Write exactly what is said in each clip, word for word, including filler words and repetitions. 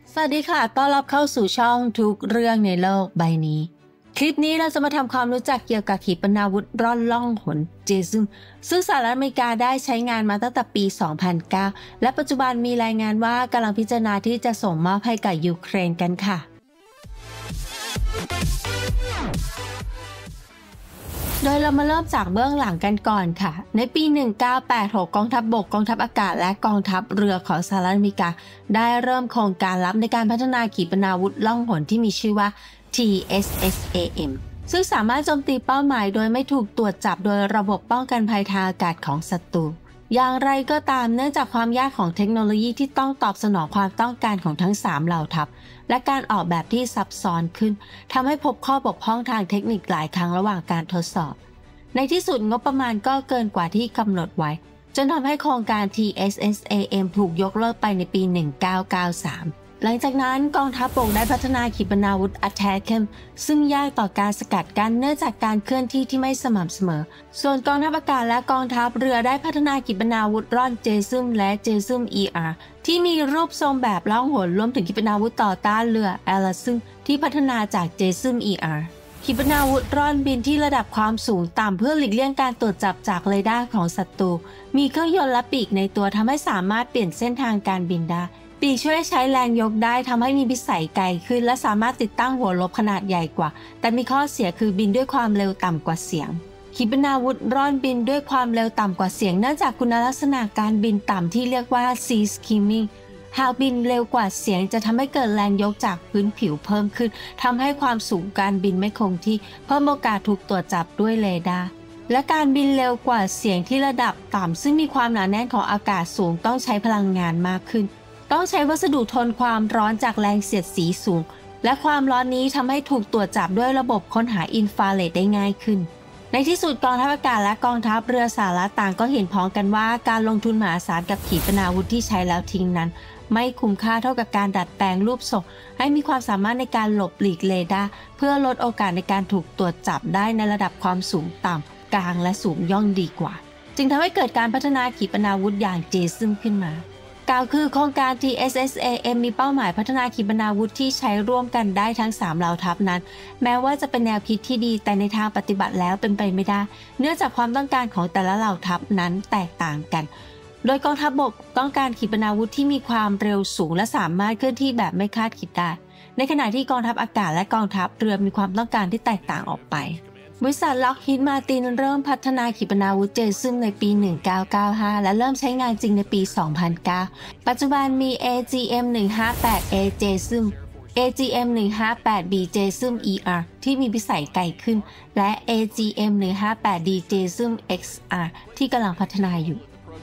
สวัสดีค่ะต้อนรับเข้าสู่ช่องทุกเรื่องในโลกใบนี้คลิปนี้เราจะมาทำความรู้จักเกี่ยวกับขีปนาวุธร่อนล่องหนเจซึมซึ่งสหรัฐอเมริกาได้ใช้งานมาตั้งแต่ปี สองพันเก้า และปัจจุบันมีรายงานว่ากำลังพิจารณาที่จะส่งมอบให้กับยูเครนกันค่ะโดยเรามาเริ่มจากเบื้องหลังกันก่อนค่ะในปี หนึ่งเก้าแปดหก กองทัพบกกองทัพอากาศและกองทัพเรือของสหรัฐอเมริกาได้เริ่มโครงการลับในการพัฒนาขีปนาวุธล่องหนที่มีชื่อว่า ที เอส เอส เอ เอ็ม ซึ่งสามารถโจมตีเป้าหมายโดยไม่ถูกตรวจจับโดยระบบป้องกันภัยทางอากาศของศัตรูอย่างไรก็ตามเนื่องจากความยากของเทคโนโลยีที่ต้องตอบสนองความต้องการของทั้งสามเหล่าทัพและการออกแบบที่ซับซ้อนขึ้นทำให้พบข้อบกพร่องทางเทคนิคหลายครั้งระหว่างการทดสอบในที่สุดงบประมาณก็เกินกว่าที่กำหนดไว้จนทำให้โครงการ ที เอส เอส เอ เอ็ม ถูกยกเลิกไปในปี หนึ่งเก้าเก้าสาม หลังจากนั้นกองทัพบกได้พัฒนาขีปนาวุธ Atacms ซึ่งยากต่อการสกัดกั้นเนื่องจากการเคลื่อนที่ที่ไม่สม่ำเสมอส่วนกองทัพอากาศและกองทัพเรือได้พัฒนาขีปนาวุธร่อนเจซึมและเจซึม อี อาร์ ที่มีรูปทรงแบบล่องหนรวมถึงขีปนาวุธต่อต้านเรือแอลซึมที่พัฒนาจากเจซึม อี อาร์ขีปนาวุธร่อนบินที่ระดับความสูงต่ำเพื่อหลีกเลี่ยงการตรวจจับจากเรดาร์ของศัตรูมีเครื่องยนต์และปีกในตัวทำให้สามารถเปลี่ยนเส้นทางการบินได้ปีกช่วยใช้แรงยกได้ทำให้มีพิสัยไกลขึ้นและสามารถติดตั้งหัวลบขนาดใหญ่กว่าแต่มีข้อเสียคือบินด้วยความเร็วต่ำกว่าเสียงขีปนาวุธร่อนบินด้วยความเร็วต่ำกว่าเสียงเนื่องจากคุณลักษณะการบินต่ำที่เรียกว่า Sea Skimmingหากบินเร็วกว่าเสียงจะทำให้เกิดแรงยกจากพื้นผิวเพิ่มขึ้นทำให้ความสูงการบินไม่คงที่เพิ่มโอกาสถูกตรวจจับด้วยเรดาร์และการบินเร็วกว่าเสียงที่ระดับต่ำซึ่งมีความหนาแน่นของอากาศสูงต้องใช้พลังงานมากขึ้นต้องใช้วัสดุทนความร้อนจากแรงเสียดสีสูงและความร้อนนี้ทำให้ถูกตรวจจับด้วยระบบค้นหาอินฟราเรดได้ง่ายขึ้นในที่สุดกองทัพอากาศและกองทัพเรือสหรัฐต่างก็เห็นพ้องกันว่าการลงทุนมหาศาลกับขีปนาวุธที่ใช้แล้วทิ้งนั้นไม่คุ้มค่าเท่ากับการดัดแปลงรูปทรงให้มีความสามารถในการหลบหลีกเรดาร์เพื่อลดโอกาสในการถูกตรวจจับได้ในระดับความสูงต่ำกลางและสูงย่อมดีกว่าจึงทำให้เกิดการพัฒนาขีปนาวุธอย่างเจซึมขึ้นมากล่าวคือโครงการ ที เอส เอส เอ เอ็ม มีเป้าหมายพัฒนาขีปนาวุธที่ใช้ร่วมกันได้ทั้งสามเหล่าทัพนั้นแม้ว่าจะเป็นแนวคิดที่ดีแต่ในทางปฏิบัติแล้วเป็นไปไม่ได้เนื่องจากความต้องการของแต่ละเหล่าทัพนั้นแตกต่างกันโดยกองทัพบกต้องการขีปนาวุธที่มีความเร็วสูงและสามารถเคลื่อนที่แบบไม่คาดคิดได้ในขณะที่กองทัพอากาศและกองทัพเรือมีความต้องการที่แตกต่างออกไปบริษัทล็อกฮีดมาร์ตินเริ่มพัฒนาขีปนาวุธเจซึมในปี หนึ่งเก้าเก้าห้า และเริ่มใช้งานจริงในปี สองพันเก้า ปัจจุบันมี เอ จี เอ็ม หนึ่งห้าแปดเอ เจซึม เอ จี เอ็ม หนึ่งห้าแปดบี เจซึม อี อาร์ ที่มีพิสัยไกลขึ้นและ เอ จี เอ็ม หนึ่งห้าแปดดี เจซึม เอ็กซ์ อาร์ ที่กำลังพัฒนาอยู่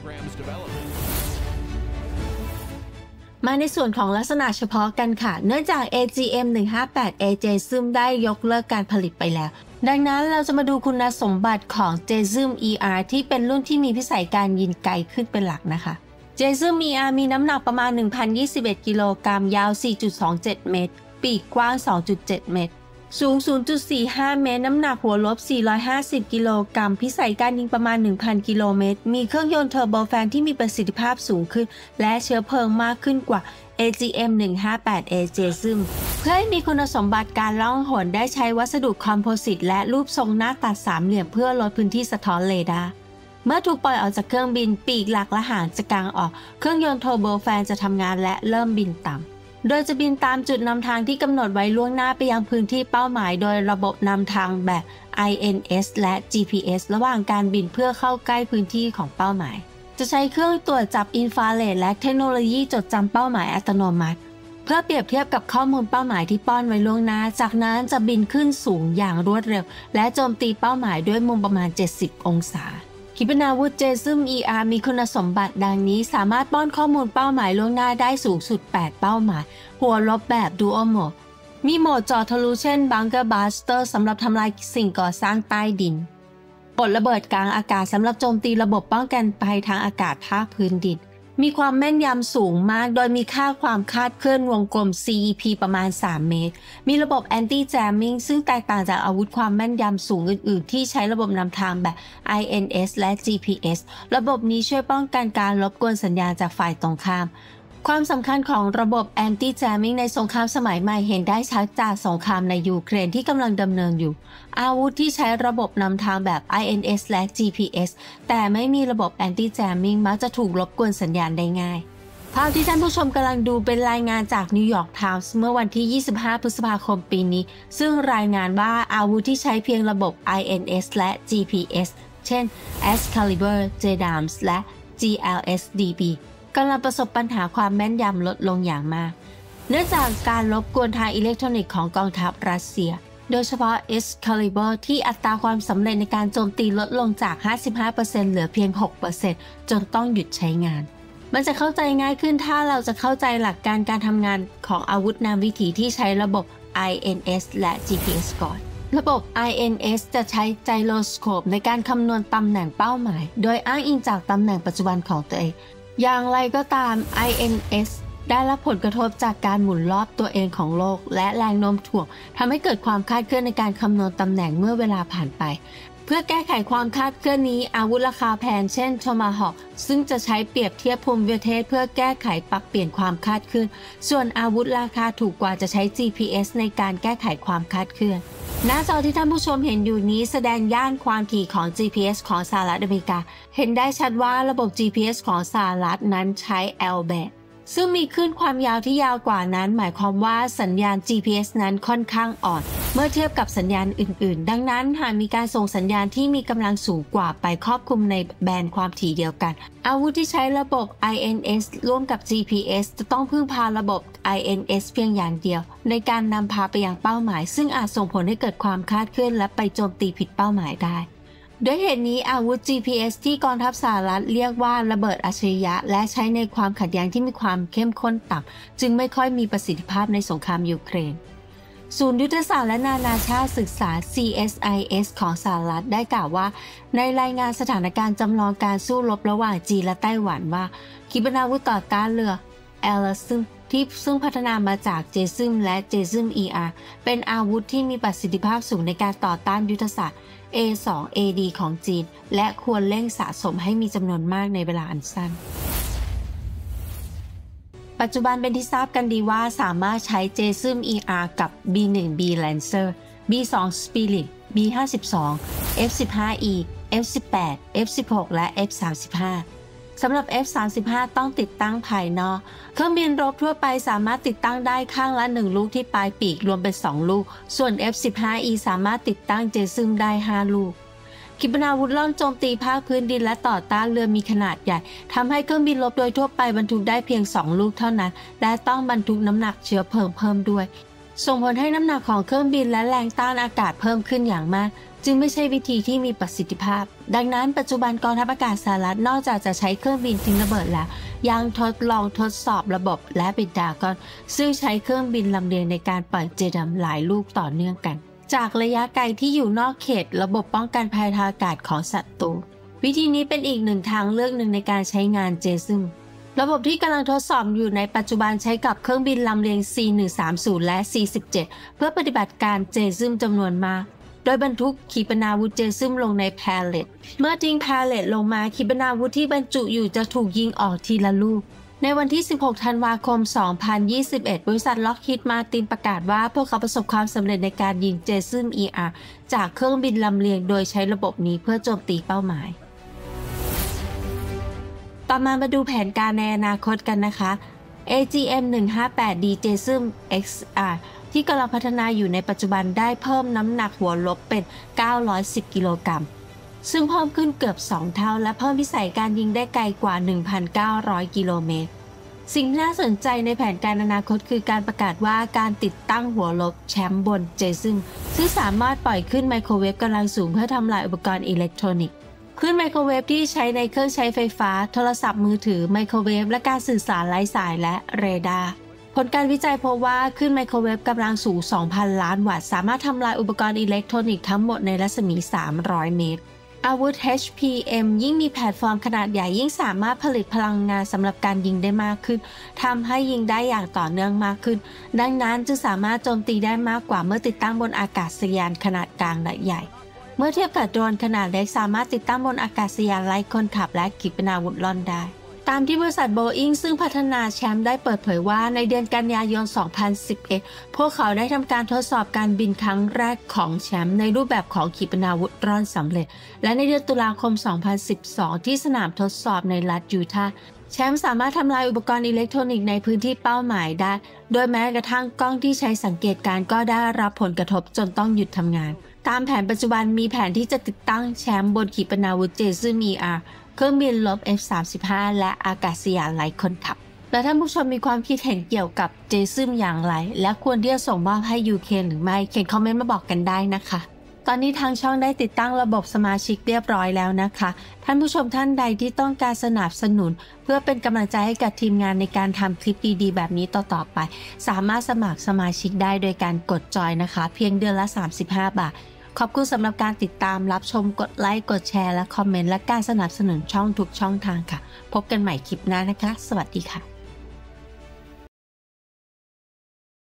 มาในส่วนของลักษณะเฉพาะกันค่ะเนื่องจาก เอ จี เอ็ม หนึ่งห้าแปดเอ เจซึมได้ยกเลิกการผลิตไปแล้วดังนั้นเราจะมาดูคุณสมบัติของ เจซึม อี อาร์ ที่เป็นรุ่นที่มีพิสัยการยิงไกลขึ้นเป็นหลักนะคะ เจซึม อี อาร์ มีน้ำหนักประมาณ หนึ่งพันยี่สิบเอ็ด กิโลกรัมยาว สี่จุดสองเจ็ด เมตรปีกกว้าง สองจุดเจ็ด เมตรสูง ศูนย์จุดสี่ห้า เมตรน้ำหนักหัวลบ สี่ร้อยห้าสิบ กิโลกรัมพิสัยการยิงประมาณ หนึ่งพัน กิโลเมตรมีเครื่องยนต์เทอร์โบแฟนที่มีประสิทธิภาพสูงขึ้นและเชื้อเพลิงมากขึ้นกว่า เอ จี เอ็ม หนึ่งห้าแปดเอ เจซึมเพื่อให้มีคุณสมบัติการล่องหนได้ใช้วัสดุคอมโพสิตและรูปทรงหน้าตัดสามเหลี่ยมเพื่อลดพื้นที่สะท้อนเรดาร์เมื่อถูกปล่อยออกจากเครื่องบินปีกหลักและหางจะกางออกเครื่องยนต์เทอร์โบแฟนจะทำงานและเริ่มบินต่ำโดยจะบินตามจุดนำทางที่กำหนดไว้ล่วงหน้าไปยังพื้นที่เป้าหมายโดยระบบนำทางแบบ ไอ เอ็น เอส และ จี พี เอส ระหว่างการบินเพื่อเข้าใกล้พื้นที่ของเป้าหมายจะใช้เครื่องตรวจจับอินฟราเรดและเทคโนโลยีจดจำเป้าหมายอัตโนมัติเพื่อเปรียบเทียบกับข้อมูลเป้าหมายที่ป้อนไว้ล่วงหน้าจากนั้นจะบินขึ้นสูงอย่างรวดเร็วและโจมตีเป้าหมายด้วยมุมประมาณเจ็ดสิบองศาขีปนาวุธเจซึม อี อาร์ มีคุณสมบัติดังนี้สามารถป้อนข้อมูลเป้าหมายล่วงหน้าได้สูงสุดแปดเป้าหมายหัวลบแบบ Dual Mode มีโหมดเจาะทะลุเช่น Bunker Buster สำหรับทำลายสิ่งก่อสร้างใต้ดินปลดระเบิดกลางอากาศสำหรับโจมตีระบบป้องกันภัยทางอากาศภาคพื้นดินมีความแม่นยำสูงมากโดยมีค่าความคาดเคลื่อนวงกลม ซี อี พี ประมาณสามเมตรมีระบบ Anti Jamming ซึ่งแตกต่างจากอาวุธความแม่นยำสูงอื่นๆที่ใช้ระบบนำทางแบบ ไอ เอ็น เอส และ จี พี เอส ระบบนี้ช่วยป้องกันการรบกวนสัญญาณจากฝ่ายตรงข้ามความสำคัญของระบบ Anti-Jamming ในสงครามสมัยใหม่เห็นได้ชัดจากสงครามในยูเครนที่กำลังดำเนินอยู่อาวุธที่ใช้ระบบนำทางแบบ ไอ เอ็น เอส และ จี พี เอส แต่ไม่มีระบบ Anti-Jamming มักจะถูกรบกวนสัญญาณได้ง่ายภาพที่ท่านผู้ชมกำลังดูเป็นรายงานจาก New York Times เมื่อวันที่ ยี่สิบห้า พฤษภาคมปีนี้ซึ่งรายงานว่าอาวุธที่ใช้เพียงระบบ ไอ เอ็น เอส และ จี พี เอส เช่น Excalibur เจ ดามส์ และ จี แอล เอส ดี บี กำลังประสบปัญหาความแม่นยำลดลงอย่างมากเนื่องจากการรบกวนทางอิเล็กทรอนิกส์ของกองทัพรัสเซียโดยเฉพาะ Excalibur ที่อัตราความสำเร็จในการโจมตีลดลงจาก ห้าสิบห้าเปอร์เซ็นต์ เหลือเพียง หกเปอร์เซ็นต์ จนต้องหยุดใช้งานมันจะเข้าใจง่ายขึ้นถ้าเราจะเข้าใจหลักการการทำงานของอาวุธนำวิถีที่ใช้ระบบ ไอ เอ็น เอส และ จี พี เอส ก่อนระบบ ไอ เอ็น เอส จะใช้ไจโรสโคปในการคำนวณตำแหน่งเป้าหมายโดยอ้างอิงจากตำแหน่งปัจจุบันของตัวเองอย่างไรก็ตาม ไอ เอ็น เอส ได้รับผลกระทบจากการหมุนรอบตัวเองของโลกและแรงโน้มถ่วงทำให้เกิดความคลาดเคลื่อนในการคำนวณตำแหน่งเมื่อเวลาผ่านไปเพื่อแก้ไขความคลาดเคลื่อนนี้อาวุธราคาแพงเช่น Tomahawk ซึ่งจะใช้เปรียบเทียบภูมิประเทศเพื่อแก้ไขปรับเปลี่ยนความคลาดเคลื่อนส่วนอาวุธราคาถูกกว่าจะใช้ จี พี เอส ในการแก้ไขความคลาดเคลื่อนหน้าจอที่ท่านผู้ชมเห็นอยู่นี้แสดงย่านความถี่ของ จี พี เอส ของสหรัฐอเมริกาเห็นได้ชัดว่าระบบ จี พี เอส ของสหรัฐนั้นใช้ L band ซึ่งมีคลื่นความยาวที่ยาวกว่านั้นหมายความว่าสัญญาณ จี พี เอส นั้นค่อนข้างอ่อนเมื่อเทียบกับสัญญาณอื่นๆดังนั้นหากมีการส่งสัญญาณที่มีกำลังสูงกว่าไปครอบคลุมในแบนด์ความถี่เดียวกันอาวุธที่ใช้ระบบ ไอ เอ็น เอส ร่วมกับ จี พี เอส จะต้องพึ่งพาระบบ ไอ เอ็น เอส เพียงอย่างเดียวในการนำพาไปยังเป้าหมายซึ่งอาจส่งผลให้เกิดความคลาดเคลื่อนและไปโจมตีผิดเป้าหมายได้ด้วยเหตุนี้อาวุธ จี พี เอส ที่กองทัพสหรัฐเรียกว่าระเบิดอัจฉริยะและใช้ในความขัดแย้งที่มีความเข้มข้นต่ำจึงไม่ค่อยมีประสิทธิภาพในสงครามยูเครนศูนย์ยุทธศาสตร์และนานาชาติศึกษา ซี เอส ไอ เอส ของสหรัฐได้กล่าวว่าในรายงานสถานการณ์จำลองการสู้รบระหว่างจีนและไต้หวันว่าขีปนาวุธต่อต้านเรือแอลซึมที่ซึ่งพัฒนามาจากเจซึมและเจซึม อี อาร์ เป็นอาวุธที่มีประสิทธิภาพสูงในการต่อต้านยุทธศาสตร์ เอ ทู เอ ดี ของจีนและควรเร่งสะสมให้มีจำนวนมากในเวลาอันสั้นปัจจุบันเป็นที่ทราบกันดีว่าสามารถใช้ เจซึม อี อาร์ กับ บี วัน B Lancer บี ทู Spirit บี ห้าสิบสอง เอฟ สิบห้า อี เอฟ สิบแปด เอฟ สิบหก และ เอฟ สามสิบห้า สำหรับ เอฟ สามสิบห้า ต้องติดตั้งภายนอกเครื่องบินรบทั่วไปสามารถติดตั้งได้ข้างละหนึ่งลูกที่ปลายปีกรวมเป็นสองลูกส่วน เอฟ สิบห้า อี สามารถติดตั้งเจซึมได้ห้าลูกขีปนาวุธล่อนโจมตีภาคพื้นดินและต่อต้านเรือมีขนาดใหญ่ทำให้เครื่องบินรบโดยทั่วไปบรรทุกได้เพียงสองลูกเท่านั้นและต้องบรรทุกน้ำหนักเชื้อเพลิงเพิ่มด้วยส่งผลให้น้ำหนักของเครื่องบินและแรงต้านอากาศเพิ่มขึ้นอย่างมากจึงไม่ใช่วิธีที่มีประสิทธิภาพดังนั้นปัจจุบันกองทัพอากาศสหรัฐนอกจากจะใช้เครื่องบินทิ้งระเบิดแล้วยังทดลองทดสอบระบบและบิดดากอนซึ่งใช้เครื่องบินลำเลียงในการปล่อยเจดัมหลายลูกต่อเนื่องกันจากระยะไกลที่อยู่นอกเขตระบบป้องกันภัยทางอากาศของศัตรูวิธีนี้เป็นอีกหนึ่งทางเลือกหนึ่งในการใช้งานเจซึมระบบที่กำลังทดสอบอยู่ในปัจจุบันใช้กับเครื่องบินลำเลียง ซี หนึ่งสามศูนย์ และ ซี สิบเจ็ด เพื่อปฏิบัติการเจซึมจำนวนมากโดยบรรทุกขีปนาวุธเจซึมลงในแพลเลตเมื่อทิ้งแพลเลตลงมาขีปนาวุธที่บรรจุอยู่จะถูกยิงออกทีละลูกในวันที่สิบหกธันวาคมสองพันยี่สิบเอ็ดบริษัทล็อกฮีดมาร์ตินประกาศว่าพวกเขาประสบความสำเร็จในการยิงเจซึม อี อาร์ จากเครื่องบินลำเลียงโดยใช้ระบบนี้เพื่อโจมตีเป้าหมายต่อมามาดูแผนการในอนาคตกันนะคะ เอ จี เอ็ม หนึ่งห้าแปด ดี เจซึม เอ็กซ์ อาร์ ที่กำลังพัฒนาอยู่ในปัจจุบันได้เพิ่มน้ำหนักหัวลบเป็นเก้าร้อยสิบกิโลกรัมซึ่งเพิ่มขึ้นเกือบสองเท่าและเพิ่มวิสัยการยิงได้ไกลกว่า หนึ่งพันเก้าร้อยกิโลเมตรสิ่งที่น่าสนใจในแผนการอนาคตคือการประกาศว่าการติดตั้งหัวลบแชมป์บนเจซึมซึ่งสามารถปล่อยขึ้นไมโครเวฟกำลังสูงเพื่อทำลายอุปกรณ์อิเล็กทรอนิกส์คลื่นไมโครเวฟที่ใช้ในเครื่องใช้ไฟฟ้าโทรศัพท์มือถือไมโครเวฟและการสื่อสารไร้สายและเรดาร์ผลการวิจัยพบว่าคลื่นไมโครเวฟกำลังสูง สองพัน ล้านวัตต์สามารถทำลายอุปกรณ์อิเล็กทรอนิกส์ทั้งหมดในรัศมีสามร้อยเมตรอาวุธ เอช พี เอ็ม ยิ่งมีแพลตฟอร์มขนาดใหญ่ยิ่งสามารถผลิตพลังงานสำหรับการยิงได้มากขึ้นทำให้ยิงได้อย่างต่อเนื่องมากขึ้นดังนั้นจึงสามารถโจมตีได้มากกว่าเมื่อติดตั้งบนอากาศยานขนาดกลางและใหญ่เมื่อเทียบกับโดรนขนาดเล็กสามารถติดตั้งบนอากาศยานไร้คนขับและขีปนาวุธล่อนได้ตามที่บริษัทโบอิงซึ่งพัฒนาแชมป์ได้เปิดเผยว่าในเดือนกันยายน สองพันสิบเอ็ด พวกเขาได้ทำการทดสอบการบินครั้งแรกของแชมป์ในรูปแบบของขีปนาวุธร่อนสำเร็จและในเดือนตุลาคม สองพันสิบสอง ที่สนามทดสอบในรัฐยูทาห์แชมป์สามารถทำลายอุปกรณ์อิเล็กทรอนิกส์ในพื้นที่เป้าหมายได้โดยแม้กระทั่งกล้องที่ใช้สังเกตการณ์ก็ได้รับผลกระทบจนต้องหยุดทำงานตามแผนปัจจุบันมีแผนที่จะติดตั้งแชมป์บนขีปนาวุธเจซึม อี อาร์ เครื่องบินลบ เอฟ สามสิบห้า และอากาศยานไร้คนขับและท่านผู้ชมมีความคิดเห็นเกี่ยวกับเจซึมอย่างไรและควรที่จะส่งมอบให้ยูเครนหรือไม่เขียนคอมเมนต์มาบอกกันได้นะคะตอนนี้ทางช่องได้ติดตั้งระบบสมาชิกเรียบร้อยแล้วนะคะท่านผู้ชมท่านใดที่ต้องการสนับสนุนเพื่อเป็นกำลังใจให้กับทีมงานในการทำคลิปดีๆแบบนี้ต่อๆไปสามารถสมัครสมาชิกได้โดยการกดจอยนะคะเพียงเดือนละสามสิบห้าบาทขอบคุณสำหรับการติดตามรับชมกดไลค์กดแชร์และคอมเมนต์และการสนับสนุนช่องทุกช่องทางค่ะพบกันใหม่คลิปหน้านะคะสวัสดีค่ะ